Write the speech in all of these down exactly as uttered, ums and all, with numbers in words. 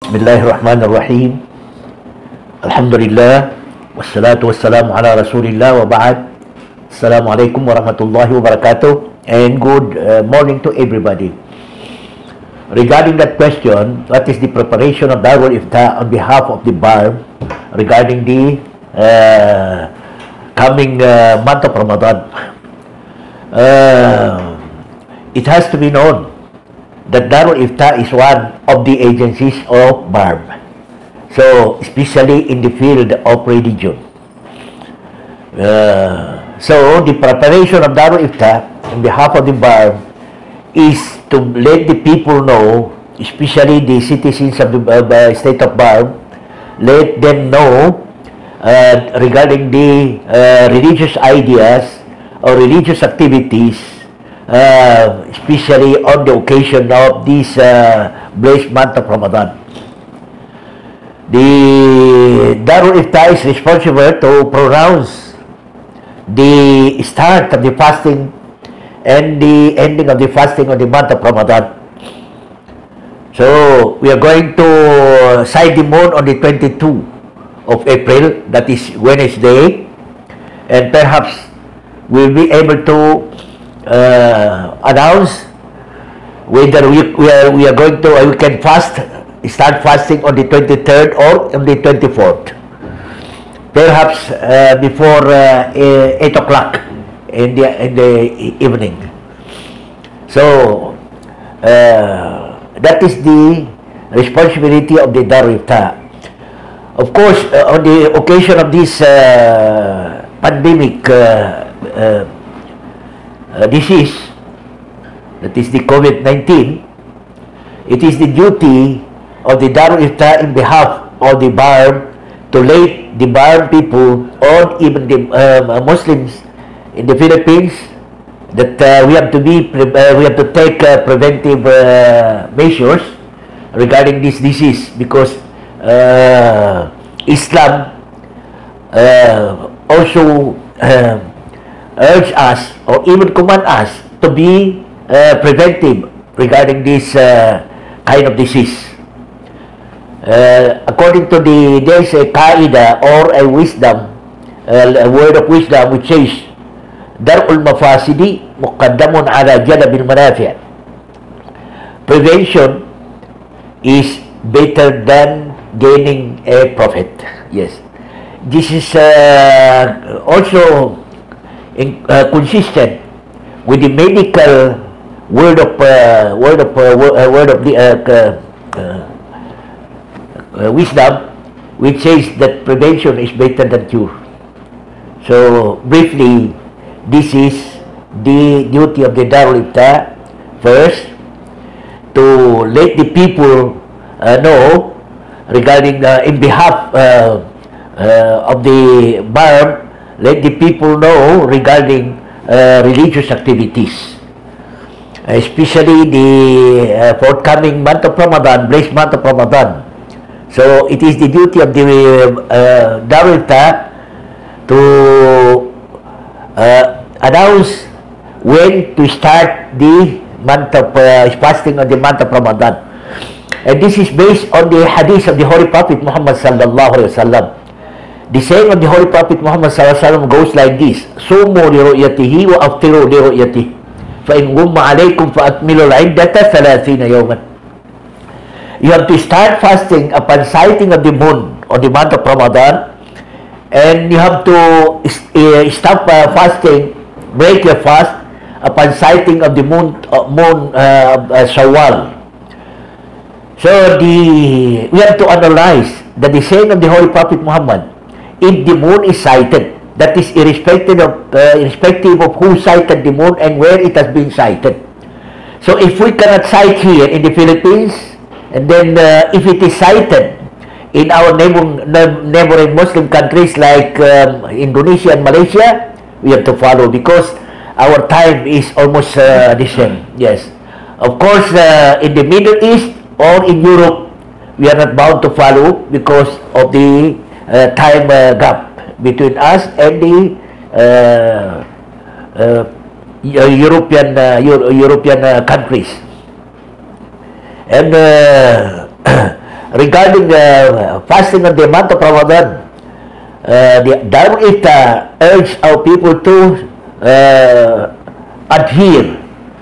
Bismillahirrahmanirrahim. Alhamdulillah. Wassalatu wassalamu ala rasulillah wa ba'd. Assalamualaikum warahmatullahi wabarakatuh. And good uh, morning to everybody. Regarding that question, what is the preparation of Darul Ifta on behalf of the bar regarding the uh, coming uh, month of Ramadan? Uh, it has to be known that Darul Ifta is one of the agencies of B A R B, so especially in the field of religion. Uh, so the preparation of Darul Ifta on behalf of the B A R B is to let the people know, especially the citizens of the uh, state of B A R B, let them know uh, regarding the uh, religious ideas or religious activities, Uh, especially on the occasion of this uh, blessed month of Ramadan. The Darul Ifta is responsible to pronounce the start of the fasting and the ending of the fasting of the month of Ramadan. So we are going to sight the moon on the twenty-second of April, that is Wednesday, and perhaps we'll be able to Uh, announce whether we, we, are, we are going to, uh, we can fast, start fasting on the twenty-third or on the twenty-fourth. Perhaps uh, before uh, eight o'clock in the, in the evening. So, uh, that is the responsibility of the Darul Ifta. Of course, uh, on the occasion of this uh, pandemic uh, uh, Uh, disease, that is the COVID nineteen, it is the duty of the Darul Ifta in behalf of the B A R B to let the B A R B people or even the uh, Muslims in the Philippines that uh, we have to be uh, we have to take uh, preventive uh, measures regarding this disease, because uh, Islam uh, also uh, urge us or even command us to be uh, preventive regarding this uh, kind of disease. Uh, according to the, there is a qaida or a wisdom, uh, a word of wisdom which says, Dar'ul mafasidi muqaddamun ala jalabil manafi'. Prevention is better than gaining a profit. Yes. This is uh, also In, uh, consistent with the medical word of uh, word of uh, word of the uh, uh, uh, wisdom, which says that prevention is better than cure. So briefly, this is the duty of the Darul Ifta. First, to let the people uh, know regarding uh, in behalf uh, uh, of the B A R B, let the people know regarding uh, religious activities, especially the uh, forthcoming month of Ramadan, blessed month of Ramadan. So it is the duty of the uh, Darul Ifta to uh, announce when to start the month of uh, fasting of the month of Ramadan. And this is based on the hadith of the Holy Prophet Muhammad sallallahu alaihi wasallam. The saying of the Holy Prophet Muhammad sallallahu alaihi wasallam goes like this: Sumu li ru'yatihi wa aftiru li ru'yatihi. Fa in gumma alaykum fa akmilu al-iddata thalathina yawman. You have to start fasting upon sighting of the moon on the month of Ramadan, and you have to uh, stop uh, fasting, break your fast upon sighting of the moon uh, moon uh, uh, Shawwal. So the we have to analyze that the saying of the Holy Prophet Muhammad, if the moon is sighted, that is irrespective of uh, irrespective of who sighted the moon and where it has been sighted. So if we cannot sight here in the Philippines, and then uh, if it is sighted in our neighbor, neighboring Muslim countries like um, Indonesia and Malaysia, we have to follow, because our time is almost uh, the same. Yes, of course, uh, in the Middle East or in Europe, we are not bound to follow because of the Uh, time uh, gap between us and the uh, uh, European uh, Euro European uh, countries. And uh, regarding uh, fasting on the month of Ramadan, uh, the Darul Ifta urged our people to uh, adhere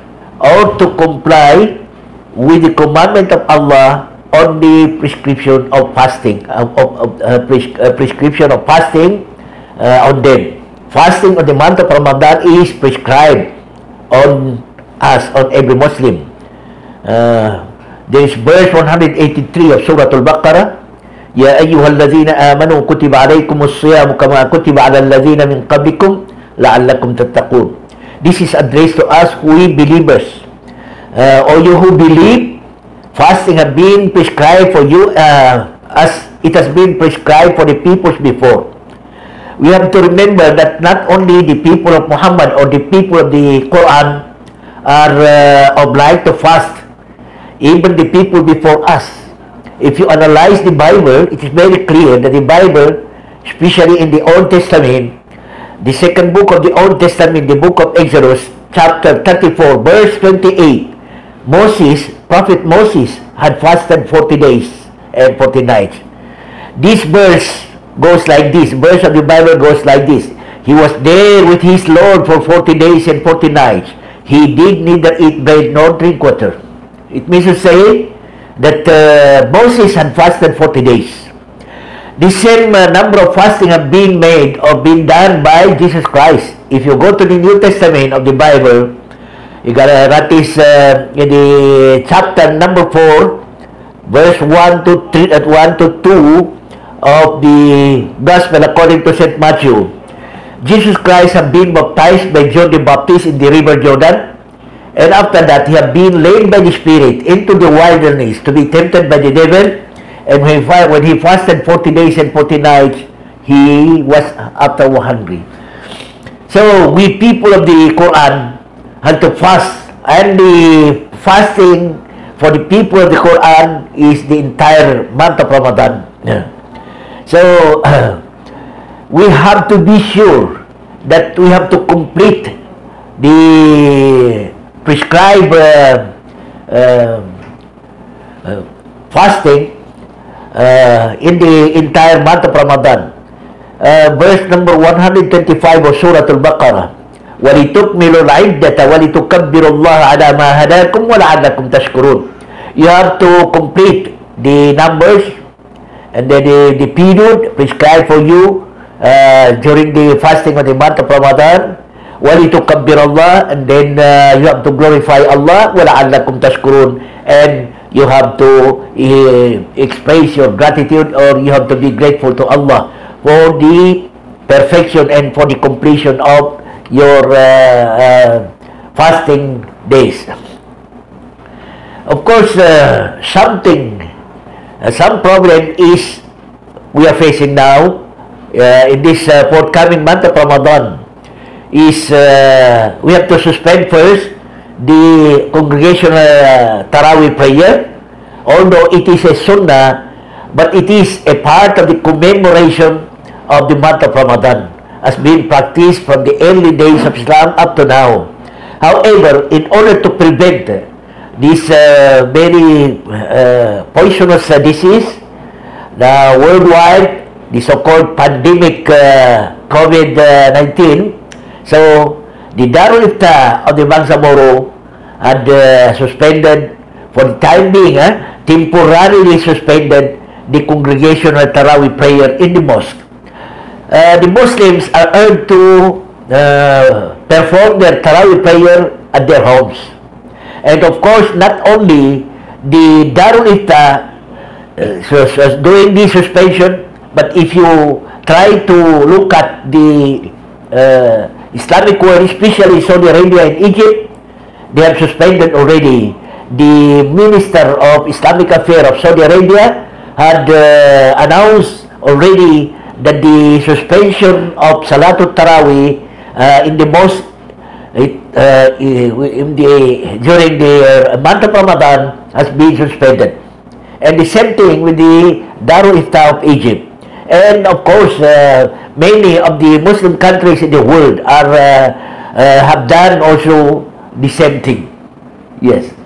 or to comply with the commandment of Allah on the prescription of fasting, of, of, of uh, pres uh, prescription of fasting uh, on them. Fasting on the month of Ramadan is prescribed on us, on every Muslim. Uh, there is verse one hundred eighty-three of Surah Al-Baqarah. Ya ayyuhallazina amanu kutiba alaykumus siyamu kama kutiba alal ladzina min qablikum la'allakum tattaqun. This is addressed to us, we believers. Uh, all you who believe, fasting has been prescribed for you uh, as it has been prescribed for the peoples before. We have to remember that not only the people of Muhammad or the people of the Quran are uh, obliged to fast, even the people before us. If you analyze the Bible, it is very clear that the Bible, especially in the Old Testament, the second book of the Old Testament, the book of Exodus, chapter thirty-four, verse twenty-eight, Moses, Prophet Moses, had fasted forty days and forty nights. This verse goes like this, verse of the Bible goes like this. He was there with his Lord for forty days and forty nights. He did neither eat bread nor drink water. It means to say that uh, Moses had fasted forty days. The same uh, number of fasting have been made or been done by Jesus Christ. If you go to the New Testament of the Bible, you gotta, that is uh, in the chapter number four, verse one to three, at one to two of the Gospel according to Saint Matthew. Jesus Christ had been baptized by John the Baptist in the river Jordan, and after that he had been led by the Spirit into the wilderness to be tempted by the devil. And when he, when he fasted forty days and forty nights, he was after hungry. So we people of the Quran had to fast, and the fasting for the people of the Quran is the entire month of Ramadan. Yeah. So uh, we have to be sure that we have to complete the prescribed uh, uh, uh, fasting uh, in the entire month of Ramadan. Uh, verse number one hundred twenty-five of Surah Al-Baqarah. وَلِتُكْمِلُوا الْعِدَّةَ وَلِتُكَبِّرُوا اللَّهَ عَلَى مَا هَدَاكُمْ وَلَعَلَّكُمْ تَشْكُرُونَ. You have to complete the numbers and then the, the period prescribed for you uh, during the fasting of the month of Ramadan. وَلِتُكَبِّرُوا اللَّهَ, and then uh, you have to glorify Allah. وَلَعَلَّكُمْ تَشْكُرُونَ, and you have to uh, express your gratitude, or you have to be grateful to Allah for the perfection and for the completion of your uh, uh, fasting days. Of course, uh, something, uh, some problem is we are facing now uh, in this uh, forthcoming month of Ramadan is uh, we have to suspend first the congregational uh, Taraweeh prayer, although it is a sunnah, but it is a part of the commemoration of the month of Ramadan, as being practiced from the early days of Islam up to now. However, in order to prevent this uh, very uh, poisonous uh, disease, the worldwide, the so-called pandemic uh, COVID nineteen, so the Darul Ifta of the Bangsamoro had uh, suspended, for the time being, uh, temporarily suspended the congregational Taraweeh prayer in the mosque. Uh, the Muslims are urged to uh, perform their Taraweeh prayer at their homes. And of course, not only the Darul Ifta uh, so, so doing the suspension, but if you try to look at the uh, Islamic world, especially Saudi Arabia and Egypt, they have suspended already. The Minister of Islamic Affairs of Saudi Arabia had uh, announced already that the suspension of Salatul Taraweeh uh, in the mosque it, uh, in the, during the uh, month of Ramadan has been suspended. And the same thing with the Darul Ifta of Egypt. And of course, uh, many of the Muslim countries in the world are uh, uh, have done also the same thing. Yes.